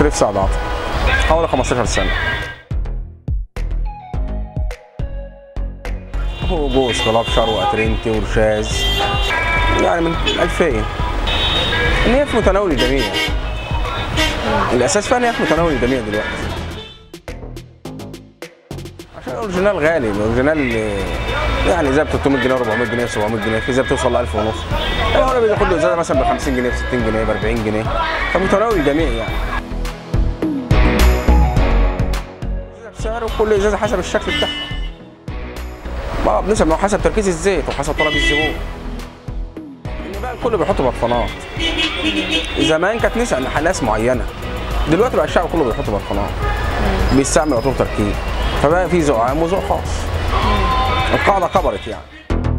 شريف سعد عاطف، حوالي 15 سنة. هو جوز كلابشر واترينتي ورشاز يعني من 2000. ان هي في متناول الجميع. الاساس فيها ان هي في متناول الجميع دلوقتي. عشان الاوريجينال غالي، الاوريجينال يعني زي ب 300 جنيه 400 جنيه 700 جنيه، في زي بتوصل ل 1000 ونص. هو بياخد له ازازه مثلا ب 50 جنيه ب 60 جنيه ب 40 جنيه، فمتناول الجميع يعني. سعر وكل ازازه حسب الشكل بتاعها. بنسب حسب تركيز الزيت وحسب طلب الزبون. ان بقى الكل بيحط برفانات. زمان كانت نسأل ناس معينه، دلوقتي بقى الشعب كله بيحط برفانات. بيستعمل عطور تركيب، فبقى في ذوق عام وذوق خاص. القاعده كبرت يعني.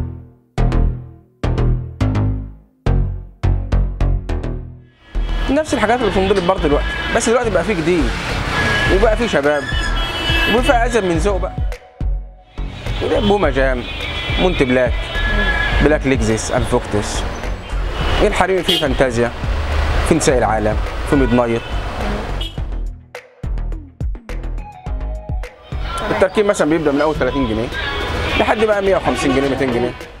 نفس الحاجات اللي في موديل البار دلوقتي، بس دلوقتي بقى في جديد وبقى في شباب وبقى ازيد من ذوق بقى. بوما جام، مونت بلاك، بلاك ليكزيس، انفوكتس. الحريمي فيه فانتازيا، في نساء العالم، في ميد نايت. التركيب مثلا بيبدا من اول 30 جنيه لحد بقى 150 جنيه 200 جنيه.